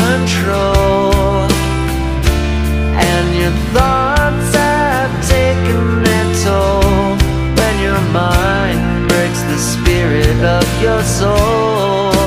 control, and your thoughts have taken their toll when your mind breaks the spirit of your soul.